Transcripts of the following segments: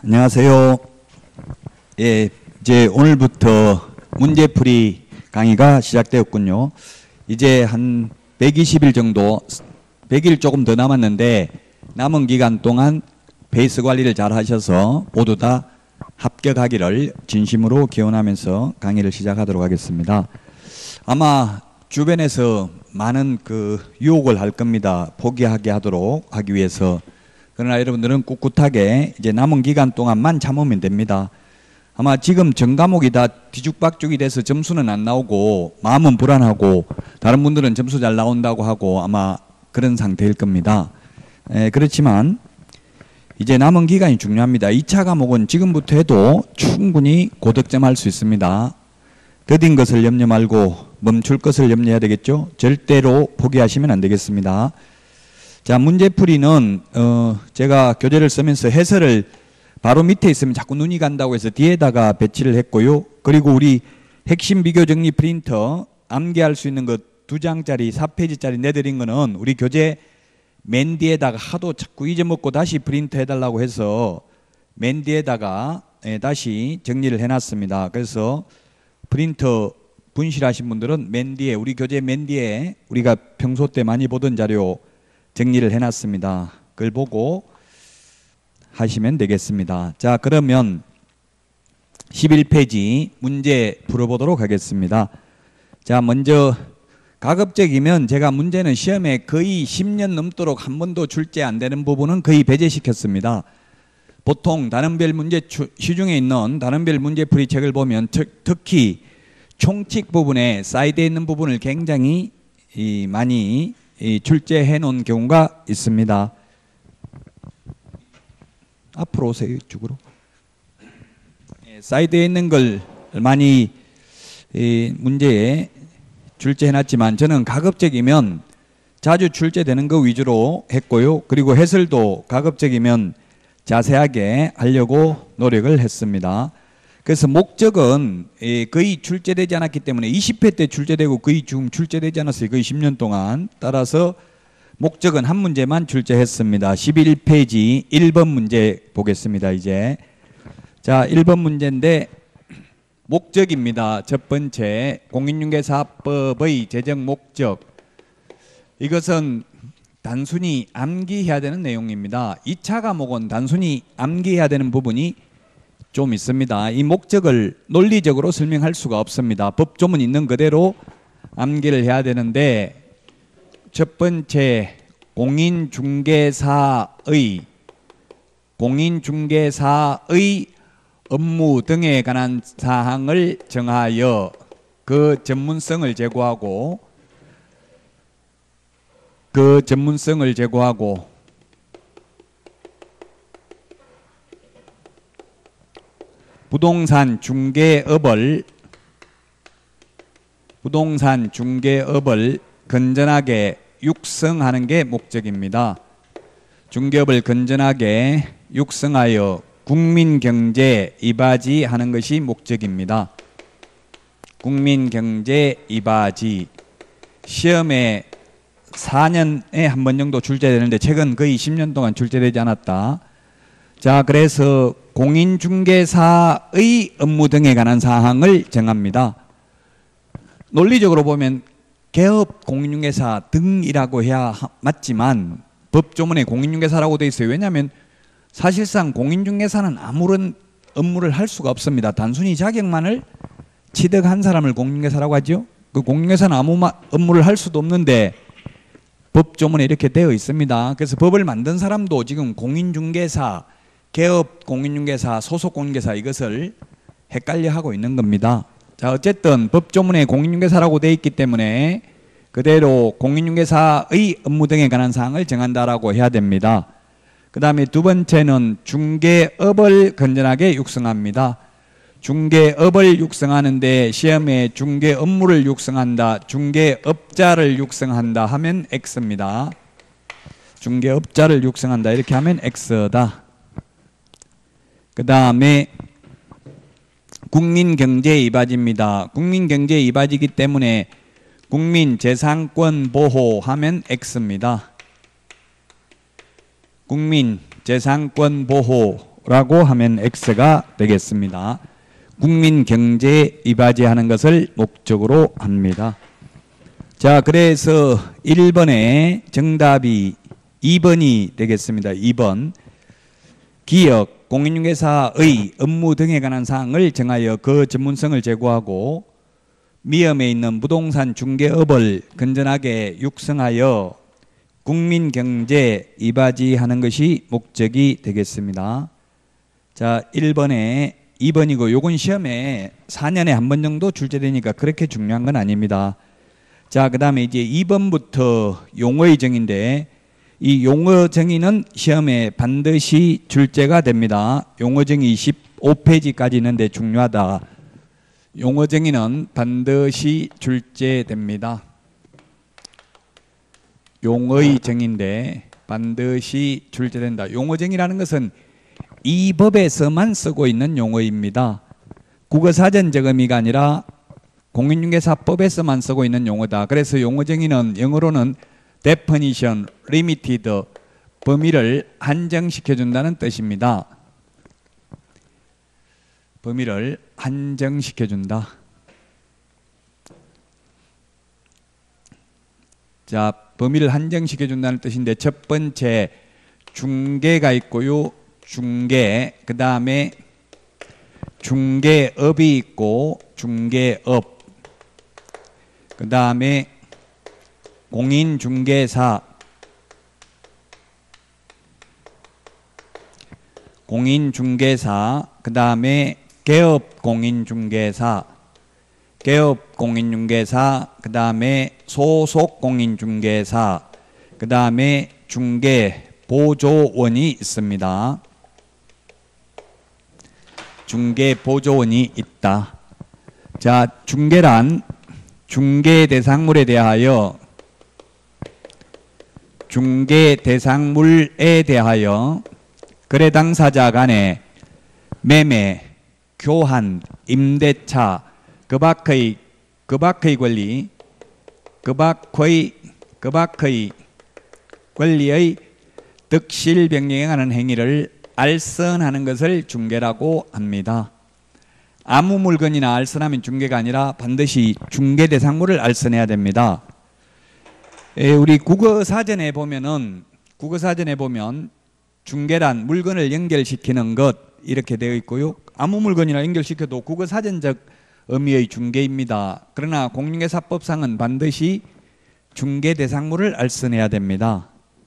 안녕하세요. 예, 이제 오늘부터 문제풀이 강의가 시작되었군요. 이제 한 120일 정도, 100일 조금 더 남았는데 남은 기간 동안 페이스 관리를 잘 하셔서 모두 다 합격하기를 진심으로 기원하면서 강의를 시작하도록 하겠습니다. 아마 주변에서 많은 유혹을 할 겁니다. 포기하게 하도록 하기 위해서. 그러나 여러분들은 꿋꿋하게 이제 남은 기간 동안만 참으면 됩니다. 아마 지금 전 과목이 다 뒤죽박죽이 돼서 점수는 안 나오고 마음은 불안하고 다른 분들은 점수 잘 나온다고 하고 아마 그런 상태일 겁니다. 그렇지만 이제 남은 기간이 중요합니다. 2차 과목은 지금부터 해도 충분히 고득점 할 수 있습니다. 더딘 것을 염려 말고 멈출 것을 염려해야 되겠죠. 절대로 포기하시면 안 되겠습니다. 자, 문제풀이는 제가 교재를 쓰면서 해설을 바로 밑에 있으면 자꾸 눈이 간다고 해서 뒤에다가 배치를 했고요. 그리고 우리 핵심 비교 정리 프린터 암기할 수 있는 것 2장짜리 4페이지짜리 내드린 거는 우리 교재 맨 뒤에다가 하도 자꾸 잊어먹고 다시 프린트 해달라고 해서 맨 뒤에다가 다시 정리를 해놨습니다. 그래서 프린터 분실하신 분들은 맨 뒤에 우리 교재 맨 뒤에 우리가 평소 때 많이 보던 자료 정리를 해놨습니다. 그걸 보고 하시면 되겠습니다. 자, 그러면 11페이지 문제 풀어보도록 하겠습니다. 자, 먼저 가급적이면 제가 문제는 시험에 거의 10년 넘도록 한 번도 출제 안 되는 부분은 거의 배제시켰습니다. 보통 단원별 문제 시중에 있는 단원별 문제풀이 책을 보면 특히 총칙 부분에 사이드에 있는 부분을 굉장히 많이 출제해 놓은 경우가 있습니다. 앞으로 오세요. 이쪽으로. 사이드에 있는 걸 많이 문제에 출제해 놨지만 저는 가급적이면 자주 출제되는 거 위주로 했고요. 그리고 해설도 가급적이면 자세하게 하려고 노력을 했습니다. 그래서 목적은 거의 출제되지 않았기 때문에 20회 때 출제되고 거의 지금 출제되지 않았어요. 거의 10년 동안. 따라서 목적은 한 문제만 출제했습니다. 11페이지 1번 문제 보겠습니다. 이제 자, 1번 문제인데 목적입니다. 첫 번째 공인중개사법의 제정 목적. 이것은 단순히 암기해야 되는 내용입니다. 2차 과목은 단순히 암기해야 되는 부분이 좀 있습니다. 이 목적을 논리적으로 설명할 수가 없습니다. 법조문 있는 그대로 암기를 해야 되는데 첫 번째 공인중개사의 업무 등에 관한 사항을 정하여 그 전문성을 제고하고 부동산 중개업을 건전하게 육성하는 게 목적입니다. 중개업을 건전하게 육성하여 국민경제 이바지하는 것이 목적입니다. 국민경제 이바지. 시험에 4년에 한 번 정도 출제되는데 최근 거의 10년 동안 출제되지 않았다. 자, 그래서 공인중개사의 업무 등에 관한 사항을 정합니다. 논리적으로 보면 개업 공인중개사 등이라고 해야 맞지만 법조문에 공인중개사라고 되어 있어요. 왜냐하면 사실상 공인중개사는 아무런 업무를 할 수가 없습니다. 단순히 자격만을 취득한 사람을 공인중개사라고 하죠. 그 공인중개사는 아무 업무를 할 수도 없는데 법조문에 이렇게 되어 있습니다. 그래서 법을 만든 사람도 지금 공인중개사, 개업 공인중개사, 소속 공인중개사 이것을 헷갈려 하고 있는 겁니다. 자, 어쨌든 법조문에 공인중개사라고 되어 있기 때문에 그대로 공인중개사의 업무 등에 관한 사항을 정한다라고 해야 됩니다. 그 다음에 두 번째는 중개업을 건전하게 육성합니다. 중개업을 육성하는데 시험에 중개업무를 육성한다, 중개업자를 육성한다 하면 X입니다. 중개업자를 육성한다 이렇게 하면 X다. 그 다음에 국민경제 이바지입니다. 국민경제 이바지이기 때문에 국민재산권 보호하면 X입니다. 국민재산권 보호 목적으로라고 하면 X가 되겠습니다. 국민 경제에 이바지하는 것을 목적으로 합니다. 자, 그래서 1번의 정답이 2번이 되겠습니다. 2번. 기업, 공인중개사의 업무 등에 관한 사항을 정하여 그 전문성을 제고하고 미험에 있는 부동산 중개업을 건전하게 육성하여 국민 경제에 이바지하는 것이 목적이 되겠습니다. 자, 1번에 2번이고 요건 시험에 4년에 한 번 정도 출제되니까 그렇게 중요한 건 아닙니다. 자, 그 다음에 이제 2번부터 용어의 정의인데 이 용어 정의는 시험에 반드시 출제가 됩니다. 용어 정의 15페이지까지 있는데 중요하다. 용어 정의는 반드시 출제됩니다. 용어의 정의인데 반드시 출제된다. 용어 정의라는 것은 이 법에서만 쓰고 있는 용어입니다. 국어사전적 의미가 아니라 공인중개사법에서만 쓰고 있는 용어다. 그래서 용어 정의는 영어로는 definition, limited, 범위를 한정시켜준다는 뜻입니다. 범위를 한정시켜준다. 자, 범위를 한정시켜준다는 뜻인데 첫 번째 중개가 있고요. 중개, 그 다음에 중개업이 있고 중개업, 그 다음에 공인중개사, 공인중개사, 그 다음에 개업공인중개사, 개업공인중개사, 그 다음에 소속공인중개사, 그 다음에 중개보조원이 있습니다. 중개보조원이 있다. 자, 중개란 중개대상물에 대하여 거래 당사자 간의 매매, 교환, 임대차, 그 밖의 권리, 그 밖의 권리의 득실 변경에 관한 행위를 알선하는 것을 중개라고 합니다. 아무 물건이나 알선하면 중개가 아니라 반드시 중개 대상물을 알선해야 됩니다. 우리 국어사전에 보면 중개란 물건을 연결시키는 것 이렇게 되어 있고요. 아무 물건이나 연결시켜도 국어사전적 의미의 중개입니다. 그러나 공인중개사법상은 반드시 중개 대상물을 알선해야 됩니다.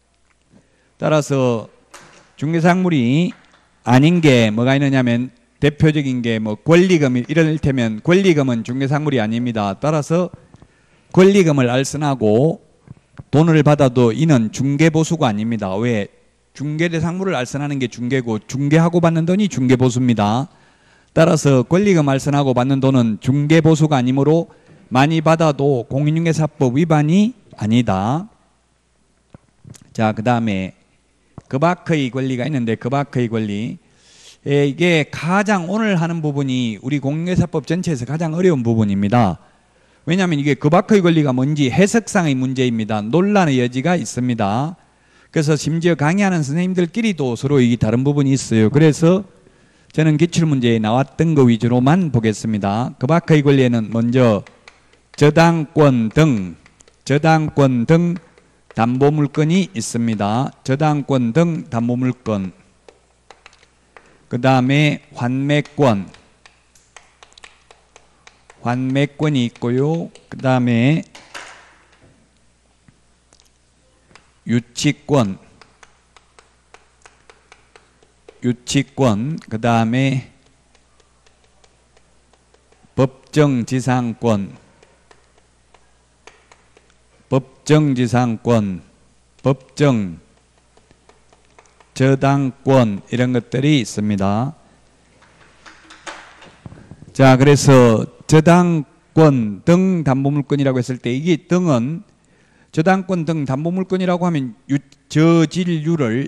따라서 중개상물이 아닌 게 뭐가 있느냐면 대표적인 게 뭐 권리금, 이를테면 권리금은 중개상물이 아닙니다. 따라서 권리금을 알선하고 돈을 받아도 이는 중개보수가 아닙니다. 왜? 중개대상물을 알선하는 게 중개고 중개하고 받는 돈이 중개보수입니다. 따라서 권리금 알선하고 받는 돈은 중개보수가 아니므로 많이 받아도 공인중개사법 위반이 아니다. 자, 그 다음에 그 밖의 권리가 있는데 그 밖의 권리, 이게 가장 오늘 하는 부분이 우리 공인중개사법 전체에서 가장 어려운 부분입니다. 왜냐하면 이게 그 밖의 권리가 뭔지 해석상의 문제입니다. 논란의 여지가 있습니다. 그래서 심지어 강의하는 선생님들끼리도 서로 이 다른 부분이 있어요. 그래서 저는 기출문제에 나왔던 거 위주로만 보겠습니다. 그 밖의 권리에는 먼저 저당권 등 담보물건이 있습니다. 저당권 등 담보물건, 그 다음에 환매권이 있고요. 그 다음에 유치권, 그 다음에 법정지상권, 법정 저당권 이런 것들이 있습니다. 자, 그래서 저당권 등 담보물건이라고 했을 때 이게 등은 저당권 등 담보물건이라고 하면 저질류를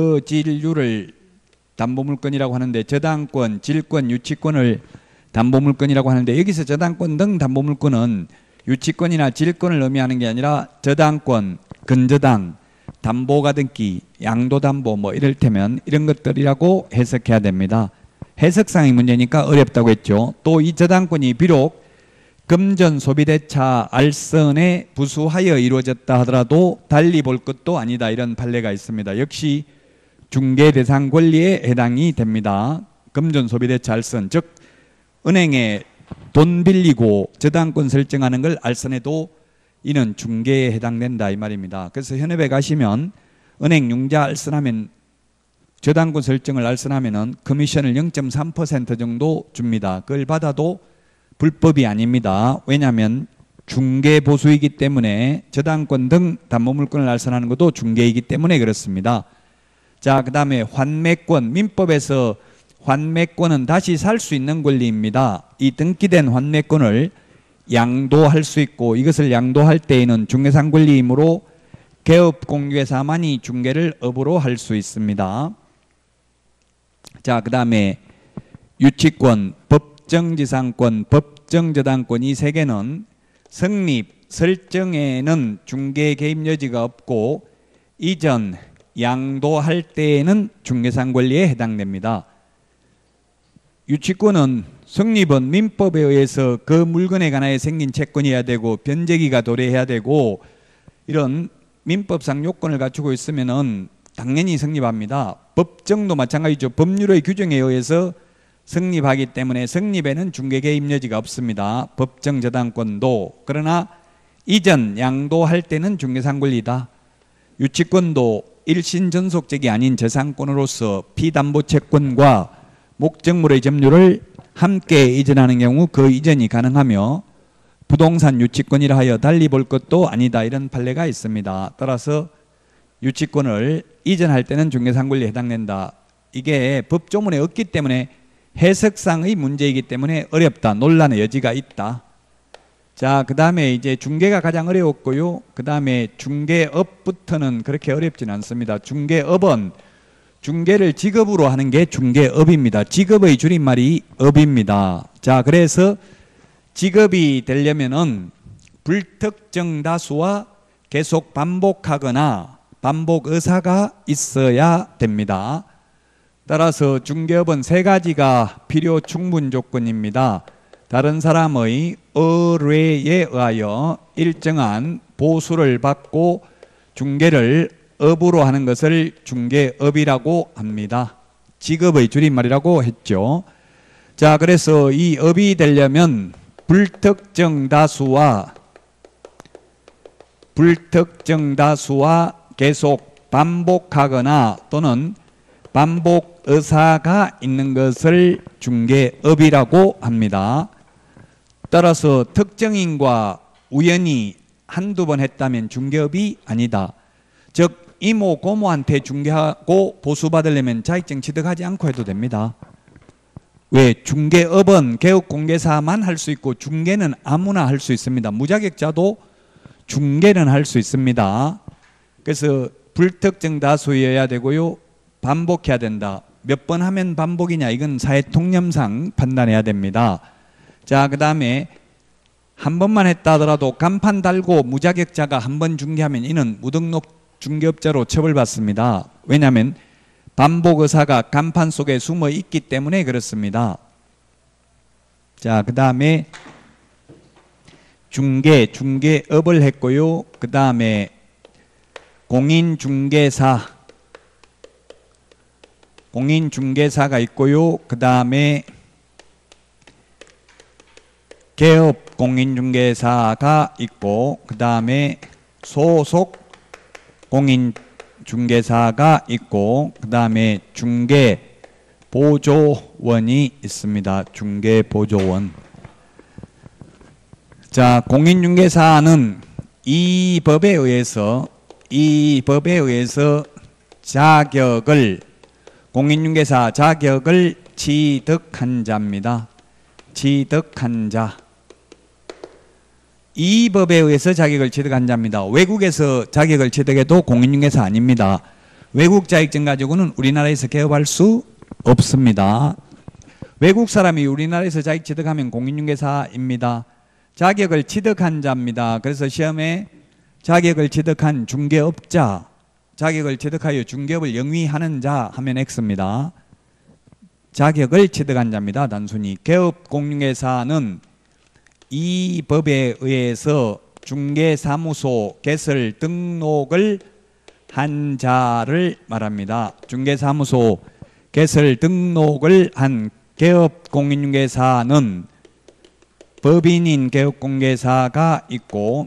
담보물건이라고 하는데 저당권, 질권, 유치권을 담보물건이라고 하는데 여기서 저당권 등 담보물건은 유치권이나 질권을 의미하는 게 아니라 저당권, 근저당, 담보가등기, 양도담보 뭐 이를테면 이런 것들이라고 해석해야 됩니다. 해석상의 문제니까 어렵다고 했죠. 또 이 저당권이 비록 금전 소비대차 알선에 부수하여 이루어졌다 하더라도 달리 볼 것도 아니다, 이런 판례가 있습니다. 역시 중개 대상 권리에 해당이 됩니다. 금전 소비대차 알선, 즉 은행에 돈 빌리고 저당권 설정하는 걸 알선해도 이는 중개에 해당된다, 이 말입니다. 그래서 현업에 가시면 은행 융자 알선하면, 저당권 설정을 알선하면은 커미션을 0.3% 정도 줍니다. 그걸 받아도 불법이 아닙니다. 왜냐하면 중개 보수이기 때문에, 저당권 등 담보물권을 알선하는 것도 중개이기 때문에 그렇습니다. 자, 그 다음에 환매권, 민법에서 환매권은 다시 살 수 있는 권리입니다. 이 등기된 환매권을 양도할 수 있고, 이것을 양도할 때에는 중개상 권리이므로 개업공개사만이 중개를 업으로 할 수 있습니다. 자, 그 다음에 유치권, 법정지상권, 법정저당권, 이 세 개는 성립, 설정에는 중개 개입 여지가 없고 이전, 양도할 때에는 중개상 권리에 해당됩니다. 유치권은 성립은 민법에 의해서 그 물건에 관하여 생긴 채권이어야 되고 변제기가 도래해야 되고 이런 민법상 요건을 갖추고 있으면은 당연히 성립합니다. 법정도 마찬가지죠. 법률의 규정에 의해서 성립하기 때문에 성립에는 중개 개입 여지가 없습니다. 법정 저당권도. 그러나 이전 양도할 때는 중개상 권리다. 유치권도 일신 전속적이 아닌 재산권으로서 피담보 채권과 목적물의 점유를 함께 이전하는 경우 그 이전이 가능하며 부동산 유치권이라 하여 달리 볼 것도 아니다, 이런 판례가 있습니다. 따라서 유치권을 이전할 때는 중개상 권리에 해당된다. 이게 법조문에 없기 때문에 해석상의 문제이기 때문에 어렵다, 논란의 여지가 있다. 자, 그 다음에 이제 중개가 가장 어려웠고요. 그 다음에 중개업부터는 그렇게 어렵진 않습니다. 중개업은 중개를 직업으로 하는 게 중개업입니다. 직업의 줄임말이 업입니다. 자, 그래서 직업이 되려면은 불특정 다수와 계속 반복하거나 반복 의사가 있어야 됩니다. 따라서 중개업은 세 가지가 필요 충분 조건입니다. 다른 사람의 의뢰에 의하여 일정한 보수를 받고 중개를 업으로 하는 것을 중개업이라고 합니다. 직업의 줄임말이라고 했죠. 자, 그래서 이 업이 되려면 불특정 다수와 계속 반복하거나 또는 반복 의사가 있는 것을 중개업이라고 합니다. 따라서 특정인과 우연히 한두 번 했다면 중개업이 아니다. 즉 이모 고모한테 중개하고 보수받으려면 자격증 취득하지 않고 해도 됩니다. 왜? 중개업은 개업공개사만 할 수 있고 중개는 아무나 할 수 있습니다. 무자격자도 중개는 할 수 있습니다. 그래서 불특정 다수여야 되고요. 반복해야 된다. 몇 번 하면 반복이냐, 이건 사회통념상 판단해야 됩니다. 자, 그 다음에 한 번만 했다 하더라도 간판 달고 무자격자가 한 번 중개하면 이는 무등록 중개업자로 처벌받습니다. 왜냐하면 반복 의사가 간판 속에 숨어 있기 때문에 그렇습니다. 자, 그 다음에 중개업을 했고요. 그 다음에 공인중개사가 있고요. 그 다음에 개업 공인중개사가 있고, 그 다음에 소속 공인중개사가 있고, 그 다음에 중개보조원이 있습니다. 중개보조원. 자, 공인중개사는 이 법에 의해서 공인중개사 자격을 취득한 자입니다. 취득한 자. 이 법에 의해서 자격을 취득한 자입니다. 외국에서 자격을 취득해도 공인중개사 아닙니다. 외국 자격증 가지고는 우리나라에서 개업할 수 없습니다. 외국 사람이 우리나라에서 자격 취득하면 공인중개사입니다. 자격을 취득한 자입니다. 그래서 시험에 자격을 취득한 중개업자, 자격을 취득하여 중개업을 영위하는 자 하면 X입니다. 자격을 취득한 자입니다. 단순히 개업공인중개사는 이 법에 의해서 중개사무소 개설 등록을 한 자를 말합니다. 중개사무소 개설 등록을 한 개업공인중개사는 법인인 개업공개사가 있고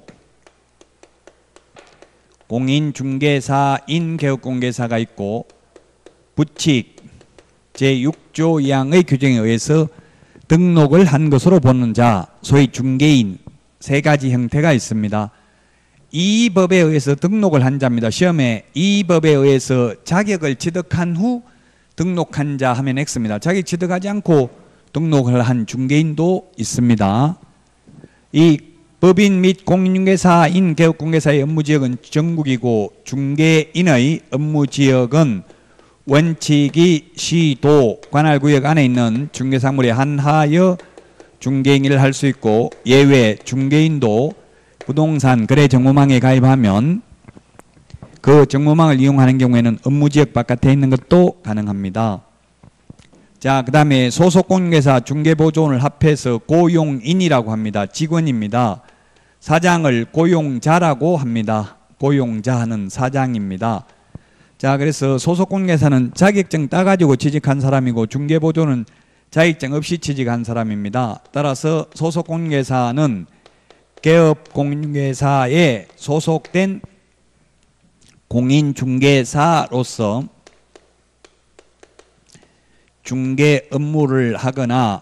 공인중개사인 개업공개사가 있고 부칙 제6조 2항의 규정에 의해서 등록을 한 것으로 보는 자, 소위 중개인 세 가지 형태가 있습니다. 이 법에 의해서 등록을 한 자입니다. 시험에 이 법에 의해서 자격을 취득한 후 등록한 자 하면 X입니다. 자격 취득하지 않고 등록을 한 중개인도 있습니다. 이 법인 및 공인중개사인 개업공개사의 업무지역은 전국이고 중개인의 업무지역은 원칙이 시도 관할구역 안에 있는 중개사물에 한하여 중개행위를 할 수 있고 예외 중개인도 부동산 거래 정보망에 가입하면 그 정보망을 이용하는 경우에는 업무지역 바깥에 있는 것도 가능합니다. 자, 그 다음에 소속공인중개사 중개보조원을 합해서 고용인이라고 합니다. 직원입니다. 사장을 고용자라고 합니다. 고용자는 사장입니다. 자, 그래서 소속공인중개사는 자격증 따가지고 취직한 사람이고 중개보조는 자격증 없이 취직한 사람입니다. 따라서 소속공인중개사는 개업공인중개사에 소속된 공인중개사로서 중개 업무를 하거나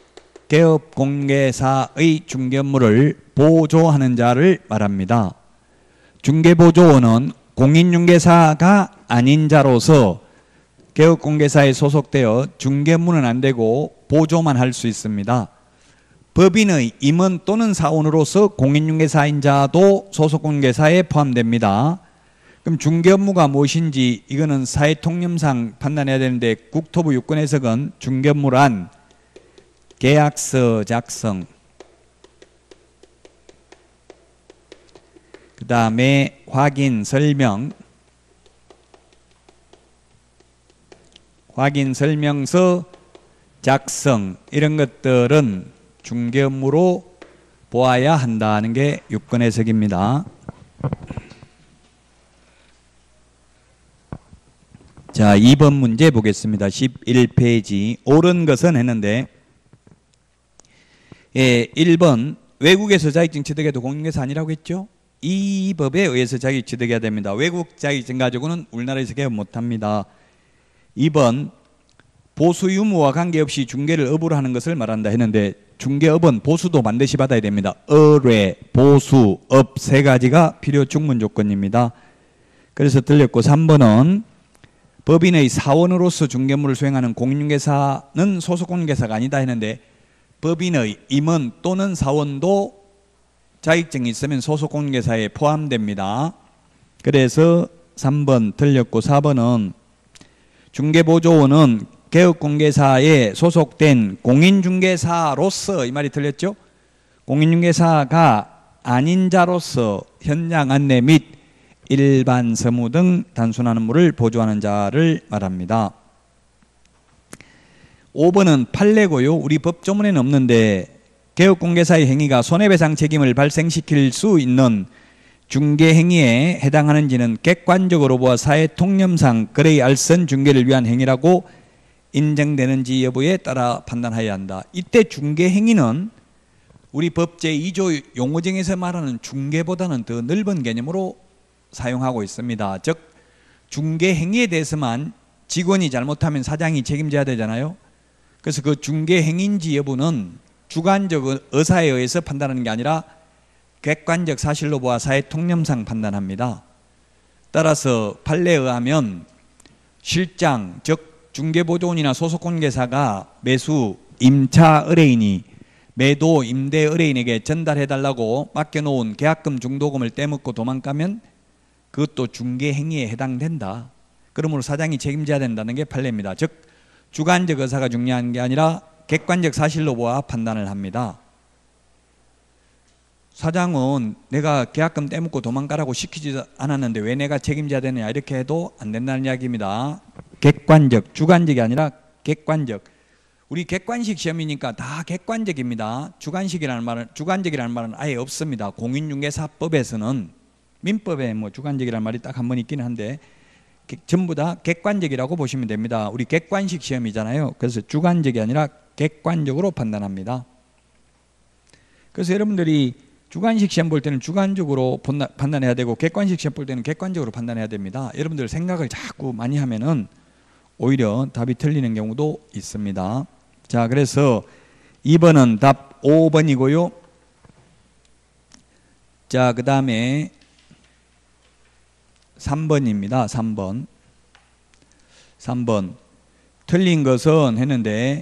개업공개사의 중개 업무를 보조하는 자를 말합니다. 중개보조원은 공인중개사가 아닌 자로서 개업공개사에 소속되어 중개 업무는 안 되고 보조만 할 수 있습니다. 법인의 임원 또는 사원으로서 공인중개사인 자도 소속공인중개사에 포함됩니다. 그럼 중개 업무가 무엇인지 이거는 사회통념상 판단해야 되는데 국토부 유권 해석은 중개 업무란 계약서 작성, 그 다음에 확인 설명, 확인 설명서 작성 이런 것들은 중개 업무로 보아야 한다는 게 유권 해석입니다. 자, 2번 문제 보겠습니다. 11페이지. 옳은 것은 했는데 1번 외국에서 자격증 취득해도 공인중개사 아니라고 했죠? 이 법에 의해서 자격 취득해야 됩니다. 외국 자격증 가지고는 우리나라에서 개업 못합니다. 2번 보수 유무와 관계없이 중개를 업으로 하는 것을 말한다 했는데 중개업은 보수도 반드시 받아야 됩니다. 의뢰, 보수, 업 세 가지가 필요 충분 조건입니다. 그래서 틀렸고 3번은 법인의 사원으로서 중개 업무를 수행하는 공인중개사는 소속공인중개사가 아니다 했는데 법인의 임원 또는 사원도 자격증이 있으면 소속공인중개사에 포함됩니다. 그래서 3번 틀렸고 4번은 중개보조원은 개업공개사에 소속된 공인중개사로서 이 말이 틀렸죠? 공인중개사가 아닌 자로서 현장 안내 및 일반 서무 등 단순한 업무를 보조하는 자를 말합니다. 5번은 판례고요. 우리 법조문에는 없는데 개업공개사의 행위가 손해배상 책임을 발생시킬 수 있는 중개행위에 해당하는지는 객관적으로 보아 사회통념상 거래의 알선 중개를 위한 행위라고 인정되는지 여부에 따라 판단해야 한다. 이때 중개행위는 우리 법 제2조 용어정에서 말하는 중개보다는 더 넓은 개념으로 사용하고 있습니다. 즉 중개행위에 대해서만 직원이 잘못하면 사장이 책임져야 되잖아요. 그래서 그 중개행위인지 여부는 주관적 의사에 의해서 판단하는 게 아니라 객관적 사실로 보아 사회통념상 판단합니다. 따라서 판례에 의하면 실장 즉 중개보조원이나 소속공인중개사가 매수 임차 의뢰인이 매도 임대 의뢰인에게 전달해달라고 맡겨놓은 계약금 중도금을 떼먹고 도망가면 그것도 중개행위에 해당된다. 그러므로 사장이 책임져야 된다는 게 판례입니다. 즉 주관적 의사가 중요한 게 아니라 객관적 사실로 보아 판단을 합니다. 사장은 내가 계약금 떼먹고 도망가라고 시키지 않았는데 왜 내가 책임져야 되느냐 이렇게 해도 안 된다는 이야기입니다. 객관적, 주관적이 아니라 객관적. 우리 객관식 시험이니까 다 객관적입니다. 주관식이라는 말은, 주관적이라는 말은 아예 없습니다. 공인중개사법에서는, 민법에 뭐 주관적이라는 말이 딱 한 번 있기는 한데 전부 다 객관적이라고 보시면 됩니다. 우리 객관식 시험이잖아요. 그래서 주관적이 아니라 객관적으로 판단합니다. 그래서 여러분들이 주관식 시험 볼 때는 주관적으로 판단해야 되고 객관식 시험 볼 때는 객관적으로 판단해야 됩니다. 여러분들 생각을 자꾸 많이 하면은 오히려 답이 틀리는 경우도 있습니다. 자, 그래서 2번은 답 5번이고요. 자, 그 다음에 3번입니다. 3번. 틀린 것은 했는데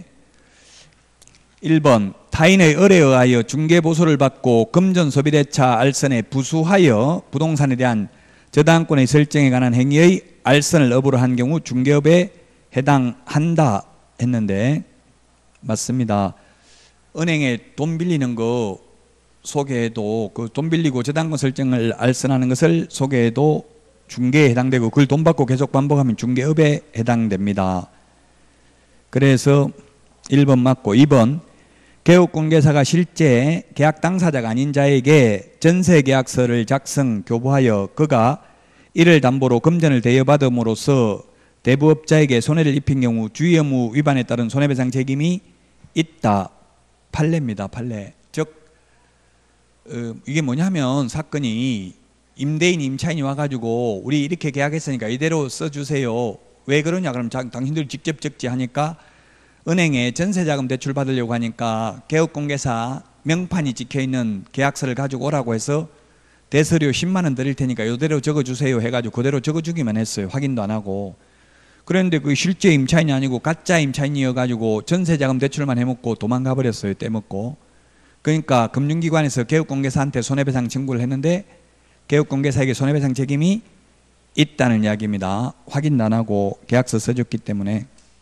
1번 타인의 의뢰에 의하여 중개보수를 받고 금전소비대차 알선에 부수하여 부동산에 대한 저당권의 설정에 관한 행위의 알선을 업으로 한 경우 중개업에 해당한다 했는데 맞습니다. 은행에 돈 빌리는 거 소개해도 그 돈 빌리고 저당권 설정을 알선하는 것을 소개해도 중개에 해당되고 그걸 돈 받고 계속 반복하면 중개업에 해당됩니다. 그래서 1번 맞고 2번 개업공개사가 실제 계약 당사자가 아닌 자에게 전세계약서를 작성 교부하여 그가 이를 담보로 금전을 대여받음으로써 대부업자에게 손해를 입힌 경우 주의의무 위반에 따른 손해배상 책임이 있다. 판례입니다. 판례. 즉 이게 뭐냐면 사건이 임대인 임차인이 와가지고 우리 이렇게 계약했으니까 이대로 써주세요. 왜 그러냐 그럼 당신들 직접 적지 하니까 은행에 전세자금 대출 받으려고 하니까 개업공개사 명판이 찍혀있는 계약서를 가지고 오라고 해서 대서료 10만 원 드릴 테니까 이대로 적어주세요 해가지고 그대로 적어주기만 했어요. 확인도 안 하고. 그런데 그 실제 임차인이 아니고 가짜 임차인이어가지고 전세자금 대출만 해먹고 도망가 버렸어요. 떼먹고. 그러니까 금융기관에서 개업공개사한테 손해배상 청구를 했는데 개업공개사에게 손해배상 책임이 있다는 이야기입니다. 확인도 안 하고 계약서 써줬기 때문에.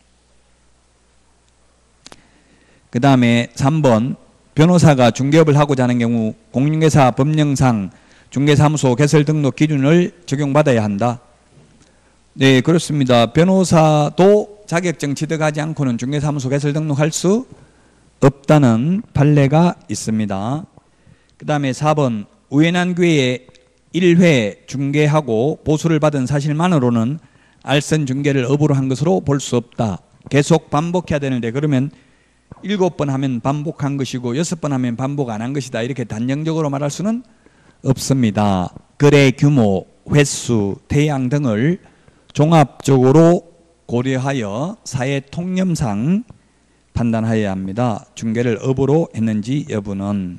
그 다음에 3번 변호사가 중개업을 하고자 하는 경우 공인중개사 법령상 중개사무소 개설 등록 기준을 적용받아야 한다. 네, 그렇습니다. 변호사도 자격증 취득하지 않고는 중개사무소 개설 등록할 수 없다는 판례가 있습니다. 그 다음에 4번 우연한 기회에 1회 중개하고 보수를 받은 사실만으로는 알선 중개를 업으로 한 것으로 볼 수 없다. 계속 반복해야 되는데 그러면 7번 하면 반복한 것이고 6번 하면 반복 안 한 것이다. 이렇게 단정적으로 말할 수는 없습니다. 거래 규모, 횟수, 대양 등을 종합적으로 고려하여 사회 통념상 판단하여야 합니다. 중개를 업으로 했는지 여부는.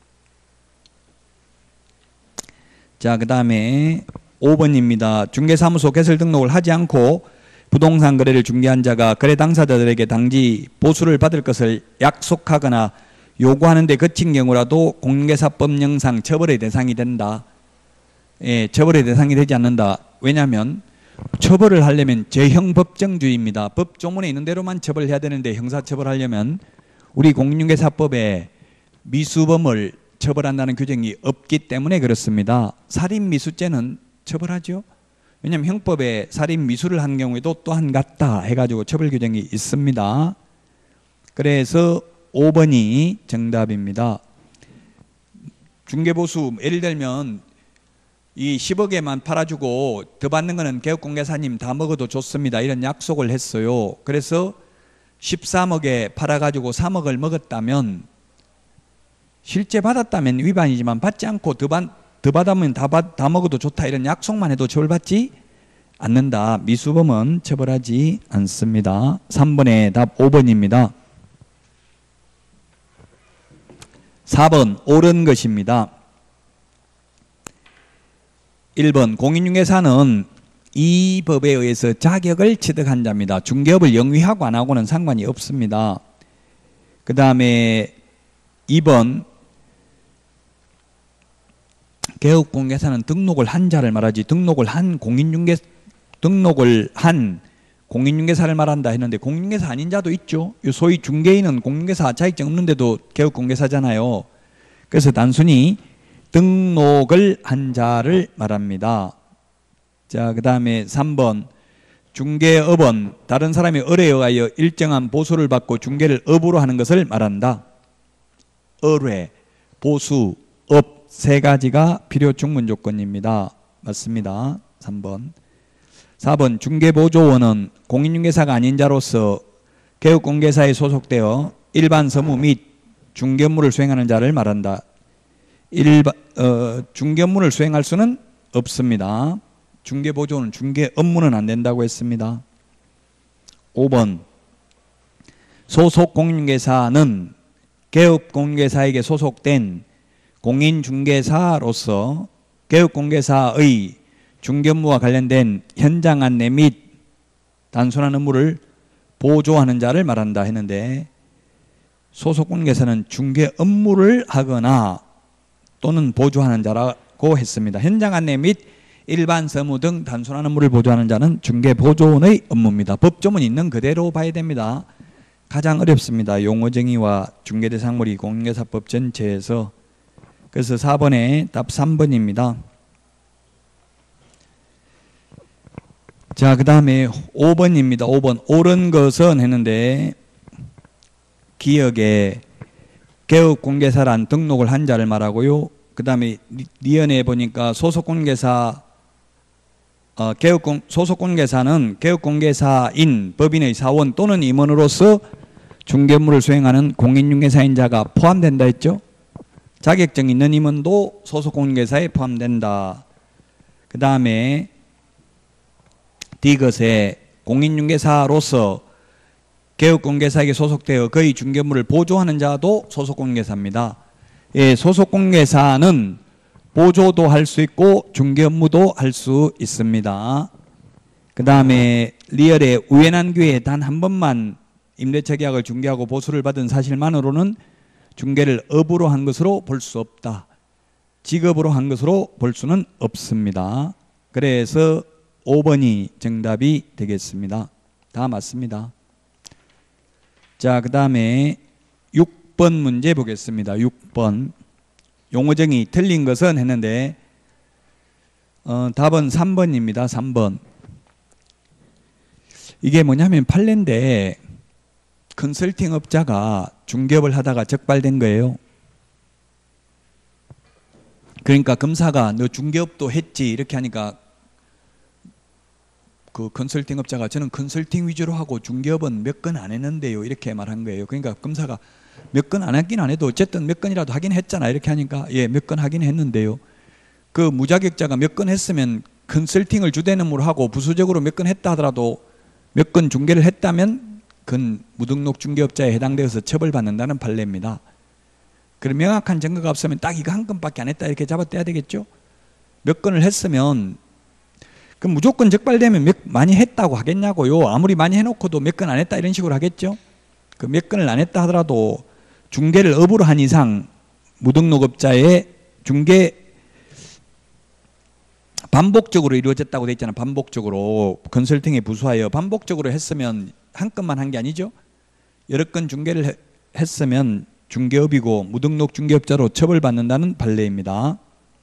자, 그 다음에 5번입니다. 중개사무소 개설 등록을 하지 않고 부동산 거래를 중개한 자가 거래 당사자들에게 당시 보수를 받을 것을 약속하거나 요구하는 데 거친 경우라도 공인중개사법령상 처벌의 대상이 된다. 예, 처벌의 대상이 되지 않는다. 왜냐하면 처벌을 하려면 제형법정주의입니다. 법조문에 있는 대로만 처벌해야 되는데 형사처벌하려면 우리 공인중개사법에 미수범을 처벌한다는 규정이 없기 때문에 그렇습니다. 살인미수죄는 처벌하죠. 왜냐하면 형법에 살인미수를 한 경우에도 또한 같다 해가지고 처벌 규정이 있습니다. 그래서 5번이 정답입니다. 중개보수 예를 들면 이 10억에만 팔아주고 더 받는 거는 개업공개사님 다 먹어도 좋습니다. 이런 약속을 했어요. 그래서 13억에 팔아가지고 3억을 먹었다면 실제 받았다면 위반이지만 받지 않고 더 받으면 다 먹어도 좋다 이런 약속만 해도 처벌받지 않는다. 미수범은 처벌하지 않습니다. 3번의 답 5번입니다. 4번 옳은 것입니다. 1번 공인중개사는 이 법에 의해서 자격을 취득한 자입니다. 중개업을 영위하고 안 하고는 상관이 없습니다. 그 다음에 2번 개업공개사는 등록을 한 자를 말하지 등록을 한 공인중개사를 말한다 했는데 공인중개사 아닌 자도 있죠. 소위 중개인은 공인중개사 자격증 없는데도 개업공개사잖아요. 그래서 단순히 등록을 한 자를 말합니다. 자, 그 다음에 3번. 중개업은 다른 사람의 을에 의하여 일정한 보수를 받고 중개를 업으로 하는 것을 말한다. 을회, 보수, 업 세 가지가 필요 충분 조건입니다. 맞습니다. 3번. 4번. 중개보조원은 공인중개사가 아닌 자로서 개업공개사에 소속되어 일반 서무 및 중개업무를 수행하는 자를 말한다. 중개업무를 수행할 수는 없습니다. 중개보조는 중개 업무는 안 된다고 했습니다. 5번. 소속 공인중개사는 개업공개사에게 소속된 공인중개사로서 개업공개사의 중개업무와 관련된 현장 안내 및 단순한 업무를 보조하는 자를 말한다 했는데, 소속 공인중개사는 중개 업무를 하거나 또는 보조하는 자라고 했습니다. 현장 안내 및 일반 서무 등 단순한 업무를 보조하는 자는 중개보조원의 업무입니다. 법조문 있는 그대로 봐야 됩니다. 가장 어렵습니다. 용어정의와 중개대상물이 공인중개사법 전체에서. 그래서 4번에 답 3번입니다. 자, 그 다음에 5번입니다. 5번. 옳은 것은 했는데, 기억에 개업공개사란 등록을 한 자를 말하고요. 그 다음에 니은에 보니까 소속공개사, 소속공개사는 개업공개사인 법인의 사원 또는 임원으로서 중개업무를 수행하는 공인중개사인 자가 포함된다 했죠. 자격증 있는 임원도 소속공개사에 포함된다. 그 다음에 D것에 공인중개사로서 개업공개사에게 소속되어 그의 중개업무를 보조하는 자도 소속공개사입니다. 예, 소속공개사는 보조도 할 수 있고 중개업무도 할 수 있습니다. 그 다음에 리얼의 우연한 기회에 단 한 번만 임대차 계약을 중개하고 보수를 받은 사실만으로는 중개를 업으로 한 것으로 볼 수 없다. 직업으로 한 것으로 볼 수는 없습니다. 그래서 5번이 정답이 되겠습니다. 다 맞습니다. 자, 그 다음에 6번 문제 보겠습니다. 6번. 용어정의 틀린 것은 했는데 답은 3번입니다. 3번. 이게 뭐냐면 판례인데 컨설팅 업자가 중개업을 하다가 적발된 거예요. 그러니까 검사가 너 중개업도 했지 이렇게 하니까 그 컨설팅 업자가 저는 컨설팅 위주로 하고 중개업은 몇 건 안 했는데요 이렇게 말한 거예요. 그러니까 검사가 몇 건 안 했긴 안 해도 어쨌든 몇 건이라도 하긴 했잖아 이렇게 하니까 예, 몇 건 하긴 했는데요. 그 무자격자가 몇 건 했으면 컨설팅을 주된 업무로 하고 부수적으로 몇 건 했다 하더라도 몇 건 중개를 했다면 그건 무등록 중개업자에 해당되어서 처벌받는다는 판례입니다. 그럼 명확한 증거가 없으면 딱 이거 한 건밖에 안 했다 이렇게 잡아떼야 되겠죠. 몇 건을 했으면 그럼 무조건 적발되면 많이 했다고 하겠냐고요. 아무리 많이 해놓고도 몇 건 안 했다 이런 식으로 하겠죠. 그 몇 건을 안 했다 하더라도 중개를 업으로 한 이상 무등록업자의 중개 반복적으로 이루어졌다고 돼 있잖아요. 반복적으로 컨설팅에 부수하여 반복적으로 했으면 한 건만 한 게 아니죠. 여러 건 중개를 했으면 중개업이고 무등록 중개업자로 처벌받는다는 판례입니다.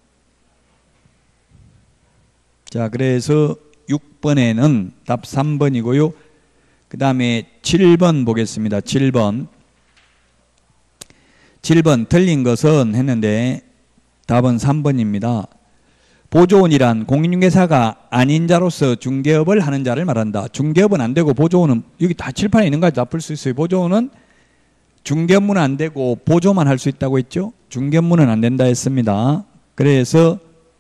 자, 그래서 6번에는 답 3번이고요. 그 다음에 7번 보겠습니다. 7번 틀린 것은 했는데 답은 3번입니다. 보조원이란 공인중개사가 아닌 자로서 중개업을 하는 자를 말한다. 중개업은 안 되고 보조원은 여기 다 칠판에 있는 거까지 다 풀 수 있어요. 보조원은 중개업무는 안 되고 보조만 할 수 있다고 했죠. 중개업무는 안 된다 했습니다. 그래서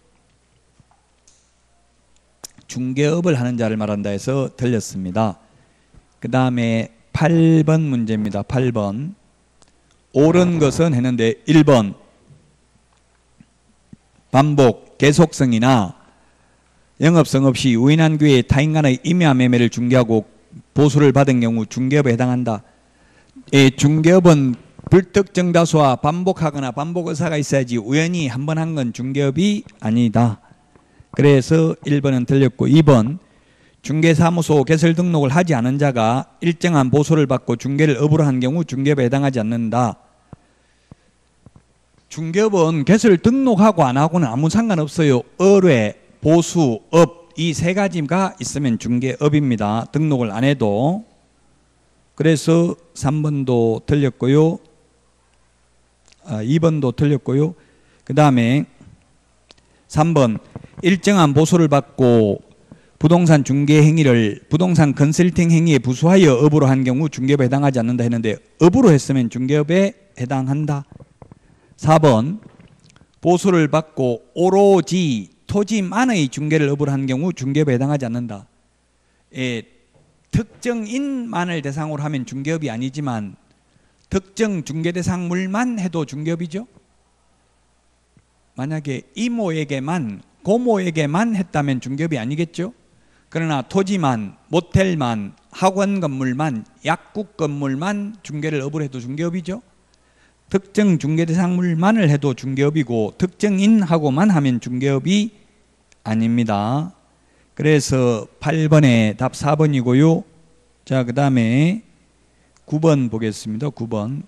중개업을 하는 자를 말한다 해서 틀렸습니다. 그 다음에 8번 문제입니다. 8번. 옳은 것은 했는데 1번 반복, 계속성이나 영업성 없이 우연한 기회에 타인 간의 임야 매매를 중개하고 보수를 받은 경우 중개업에 해당한다. 예, 중개업은 불특정 다수와 반복하거나 반복 의사가 있어야지 우연히 한 번 한 건 중개업이 아니다. 그래서 1번은 틀렸고 2번 중개사무소 개설 등록을 하지 않은 자가 일정한 보수를 받고 중개를 업으로 한 경우 중개업에 해당하지 않는다. 중개업은 개설 등록하고 안 하고는 아무 상관없어요. 의뢰, 보수, 업 이 세 가지가 있으면 중개업입니다. 등록을 안 해도. 그래서 3번도 틀렸고요. 2번도 틀렸고요. 그 다음에 3번 일정한 보수를 받고 부동산 중개 행위를 부동산 컨설팅 행위에 부수하여 업으로 한 경우 중개업에 해당하지 않는다 했는데 업으로 했으면 중개업에 해당한다. 4번 보수를 받고 오로지 토지만의 중개를 업으로 한 경우 중개업에 해당하지 않는다. 특정인만을 대상으로 하면 중개업이 아니지만 특정 중개 대상물만 해도 중개업이죠. 만약에 이모에게만 고모에게만 했다면 중개업이 아니겠죠. 그러나 토지만, 모텔만, 학원 건물만, 약국 건물만 중개를 업으로 해도 중개업이죠. 특정 중개 대상물만을 해도 중개업이고 특정인하고만 하면 중개업이 아닙니다. 그래서 8번에 답 4번이고요. 자, 그 다음에 9번 보겠습니다. 9번.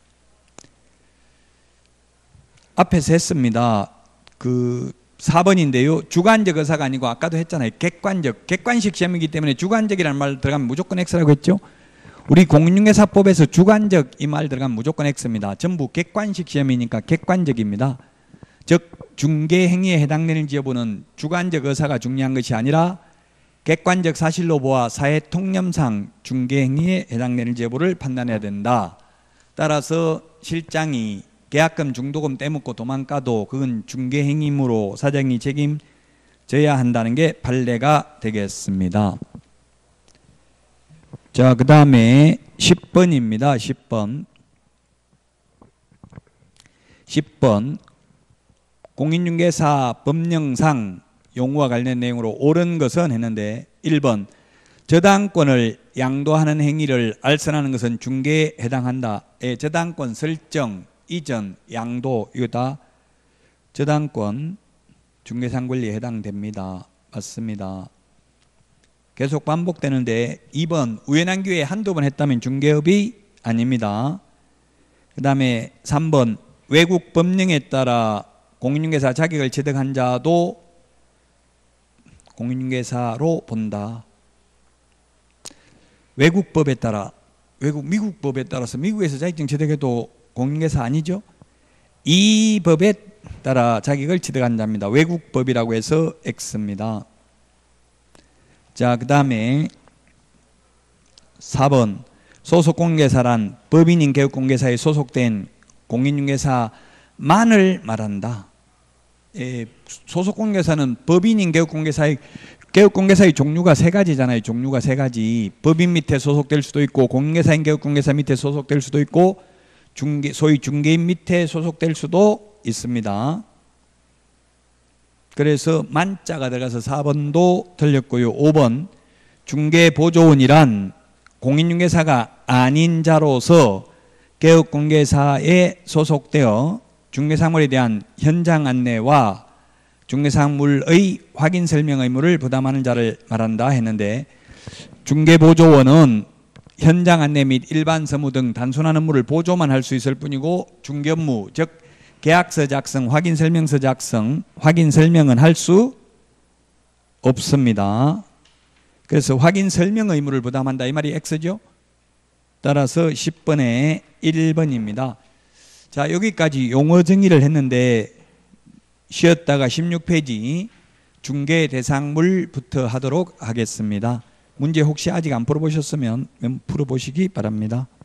앞에서 했습니다. 그 4번인데요. 주관적 의사가 아니고 아까도 했잖아요. 객관적. 객관식 시험이기 때문에 주관적이라는 말 들어가면 무조건 X라고 했죠. 우리 공인중개사법에서 주관적 이 말 들어가면 무조건 X입니다. 전부 객관식 시험이니까 객관적입니다. 즉 중개 행위에 해당되는지 여부는 주관적 의사가 중요한 것이 아니라 객관적 사실로 보아 사회 통념상 중개 행위에 해당되는지 여부를 판단해야 된다. 따라서 실장이 계약금 중도금 떼묻고 도망가도 그건 중개 행위이므로 사장이 책임져야 한다는 게 판례가 되겠습니다. 자, 그 다음에 10번입니다. 10번 공인중개사 법령상 용어와 관련 내용으로 옳은 것은 했는데 1번 저당권을 양도하는 행위를 알선하는 것은 중개에 해당한다. 저당권 설정, 이전, 양도 이거 다 저당권 중개상 권리에 해당됩니다. 맞습니다. 계속 반복되는데 2번 우연한 기회에 한두 번 했다면 중개업이 아닙니다. 그 다음에 3번 외국 법령에 따라 공인중개사 자격을 취득한 자도 공인중개사로 본다. 외국법에 따라 미국 법에 따라서 미국에서 자격증 취득해도 공인중개사 아니죠. 이 법에 따라 자격을 취득한 자입니다. 외국법이라고 해서 X입니다. 자, 그 다음에 4번 소속공인중개사란 법인인 개업공개사에 소속된 공인중개사만을 말한다. 소속공개사는 법인인 개업공개사의 종류가 세 가지잖아요. 종류가 세 가지. 법인 밑에 소속될 수도 있고 공인중개사인 개업공개사 밑에 소속될 수도 있고 소위 중개인 밑에 소속될 수도 있습니다. 그래서 만자가 들어가서 4번도 틀렸고요. 5번 중개보조원이란 공인중개사가 아닌 자로서 개업공개사에 소속되어 중개사물에 대한 현장 안내와 중개사물의 확인 설명 의무를 부담하는 자를 말한다 했는데 중개보조원은 현장 안내 및 일반 서무 등 단순한 업무를 보조만 할 수 있을 뿐이고 중개업무 즉 계약서 작성, 확인 설명서 작성, 확인 설명은 할 수 없습니다. 그래서 확인 설명 의무를 부담한다 이 말이 X죠. 따라서 10번에 1번입니다. 자, 여기까지 용어 정의를 했는데 쉬었다가 16페이지 중개 대상물부터 하도록 하겠습니다. 문제 혹시 아직 안 풀어보셨으면 풀어보시기 바랍니다.